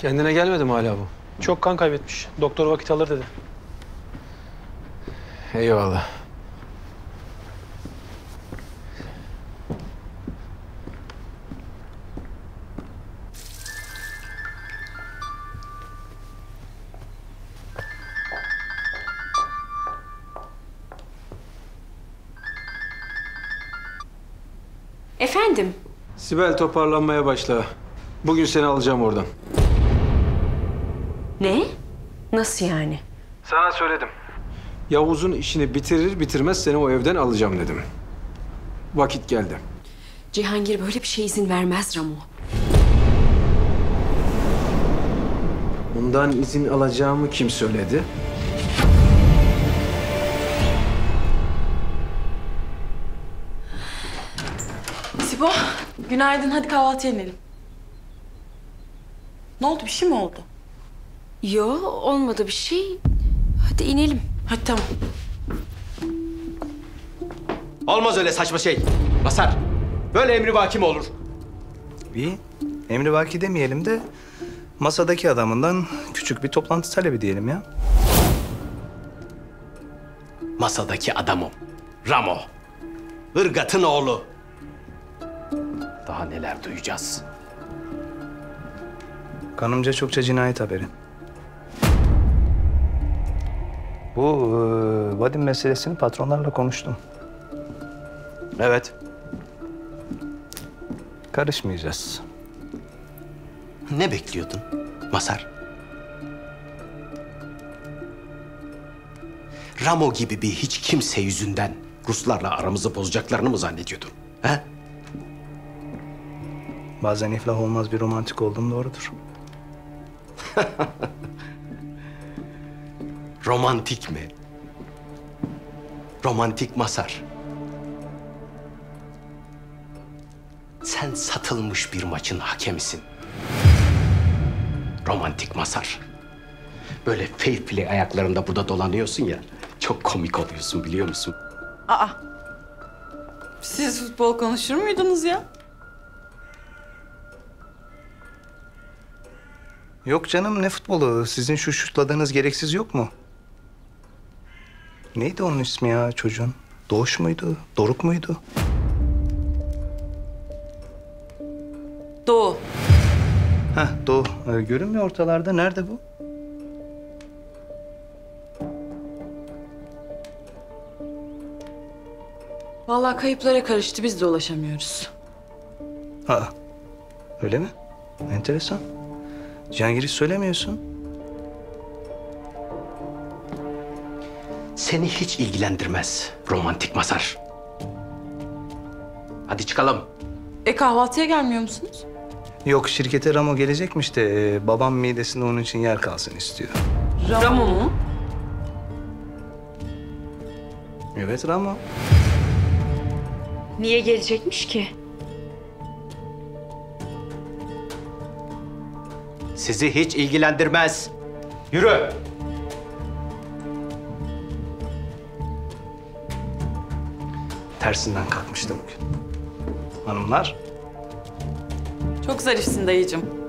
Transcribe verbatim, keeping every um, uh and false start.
Kendine gelmedi mi hala bu? Çok kan kaybetmiş. Doktor vakit alır dedi. Eyvallah. Efendim? Sibel, toparlanmaya başla. Bugün seni alacağım oradan. Ne? Nasıl yani? Sana söyledim. Yavuz'un işini bitirir bitirmez seni o evden alacağım dedim. Vakit geldi. Cihangir böyle bir şey izin vermez Ramo. Bundan izin alacağımı kim söyledi? Sibo, günaydın. Hadi kahvaltıya inelim. Ne oldu? Bir şey mi oldu? Yo, olmadı bir şey. Hadi inelim. Hadi tamam. Olmaz öyle saçma şey. Masar, böyle emrivaki mi olur? Bir emrivaki demeyelim de masadaki adamından küçük bir toplantı talebi diyelim ya. Masadaki adamım. Ramo. Irgat'ın oğlu. Daha neler duyacağız? Kanımca çokça cinayet haberi. Bu e, Vadim meselesini patronlarla konuştum. Evet. Karışmayacağız. Ne bekliyordun Masar? Ramo gibi bir hiç kimse yüzünden Ruslarla aramızı bozacaklarını mı zannediyordun? He? Bazen iflah olmaz bir romantik olduğum doğrudur. Romantik mi? Romantik Masar. Sen satılmış bir maçın hakemisin. Romantik Masar. Böyle fair play ayaklarında burada dolanıyorsun ya. Çok komik oluyorsun biliyor musun? Aa. Siz futbol konuşur muydunuz ya? Yok canım, ne futbolu? Sizin şu şutladığınız gereksiz yok mu? Neydi onun ismi ya çocuğun? Doğuş muydu? Doruk muydu? Doğu. Heh, Doğu. Ee, görünmüyor ortalarda. Nerede bu? Vallahi kayıplara karıştı. Biz de ulaşamıyoruz. Aa, öyle mi? Enteresan. Cihangir'i söylemiyorsun. Seni hiç ilgilendirmez romantik Masar. Hadi çıkalım. E kahvaltıya gelmiyor musunuz? Yok, şirkete Ramo gelecekmiş de e, babam midesinde onun için yer kalsın istiyor. Ramo mu? Evet, Ramo. Niye gelecekmiş ki? Sizi hiç ilgilendirmez. Yürü. Tersinden kalkmıştı bugün. Hanımlar. Çok zarifsin dayıcığım.